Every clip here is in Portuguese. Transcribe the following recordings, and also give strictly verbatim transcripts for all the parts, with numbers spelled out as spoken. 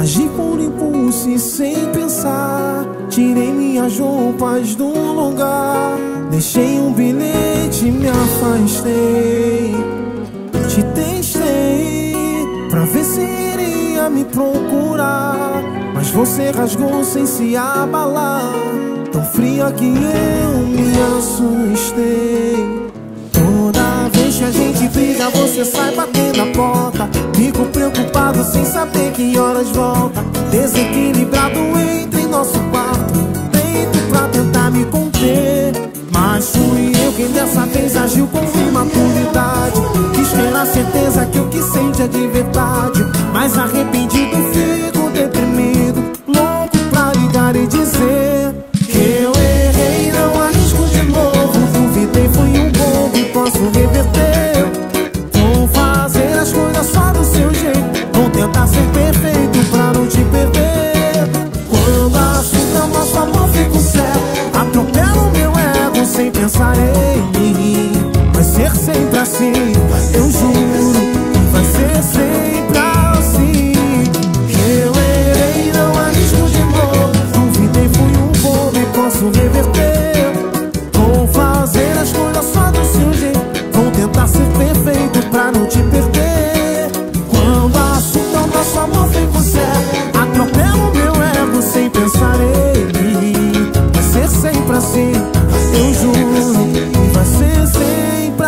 Agi por impulso e sem pensar, tirei minhas roupas do lugar, deixei um bilhete e me afastei. Te testei pra ver se iria me procurar, mas você rasgou sem se abalar, tão fria que eu me assustei. Toda vez que a gente briga, você sai batendo a porta. Fico preocupado sem saber que horas volta. Desequilibrado entre nosso quarto, tento pra tentar me conter, mas fui eu quem dessa vez agiu com imaturidade. Quis ter a certeza que o que sente é de verdade, mas arrependido fico deprimido, louco pra ligar e dizer que eu errei, não arrisco de novo. Duvidei, fui um bobo e posso reverter. Vou fazer as coisas só do seu jeito, vou tentar ser perfeito pra não te perder. Quando assusta o nosso amor fico cego, atropelo meu ego sem pensar em mim. Vai ser sempre assim, eu juro, vai ser sempre assim. Eu errei, não arrisco de novo. Duvidei, fui um bobo e posso reverter. Vou fazer as coisas só do seu jeito, vou tentar ser perfeito pra não te perder. Quando assusta o nosso amor fico cego, atropelo meu ego sem pensar em mim. Vai ser sempre assim, eu juro, e vai ser sempre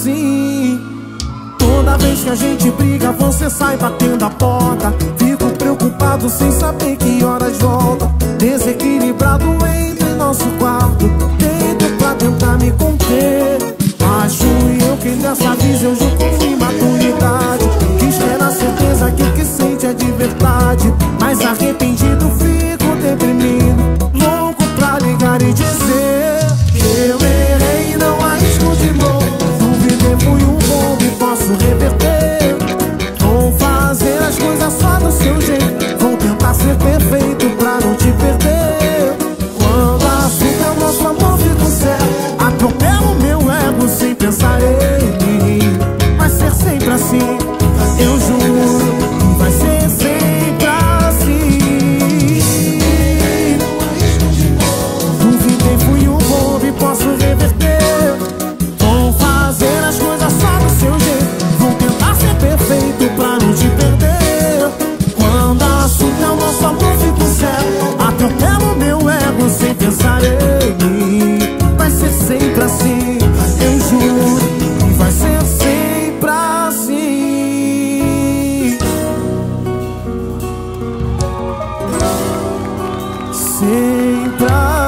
assim. Toda vez que a gente briga, você sai batendo a porta. Fico preocupado sem saber que horas volta. Desequilibrado entre nosso quarto, tento pra tentar me conter, mas fui eu quem dessa vez eu jogo com imaturidade. Quis ter a certeza que o que sente é de verdade, mas arrependido fico deprimido, louco pra ligar e dizer eu errei, não arrisco de novo. Duvidei, fui um bobo e posso reverter. Vou fazer as coisas só do seu jeito, vou tentar ser perfeito pra não te perder. Quando assusta o nosso amor fico cego, atropelo meu ego sem pensar em mim. Vai ser sempre assim, eu juro, vai ser sempre assim. Duvidei, fui um bobo e posso reverter. Vou fazer as coisas só do seu jeito, vou tentar ser perfeito pra não te perder. Quando assusta o nosso amor fico cego, atropelo meu ego sem pensar em mim. Vai ser sempre assim, eu juro, e vai ser sempre assim. Sempre assim.